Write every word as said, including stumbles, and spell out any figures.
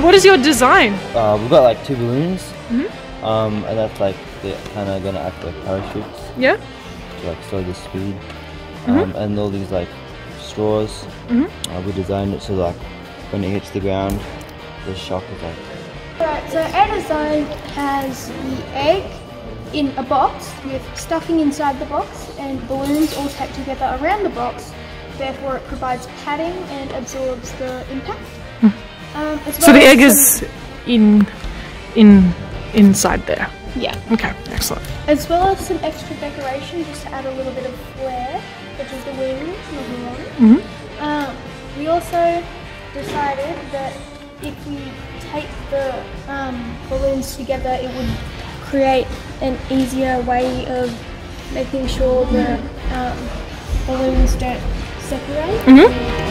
what is your design? Uh, we've got like two balloons, Mm-hmm. um, and that's like they're kind of gonna act like parachutes Yeah. to like slow the speed. Mm-hmm. Um, and all these like straws, Mm-hmm. uh, we designed it so like when it hits the ground, the shock is like. Alright, so our design has the egg in a box with stuffing inside the box and balloons all taped together around the box. Therefore, it provides padding and absorbs the impact. Mm. Um, as So well the as egg some- is in in inside there. Yeah. Okay, excellent. As well as some extra decoration just to add a little bit of flair, such as the wings moving on. Mm-hmm. Um, we also decided that if we tape the um, balloons together, it would create an easier way of making sure the um, balloons don't separate. Mm-hmm.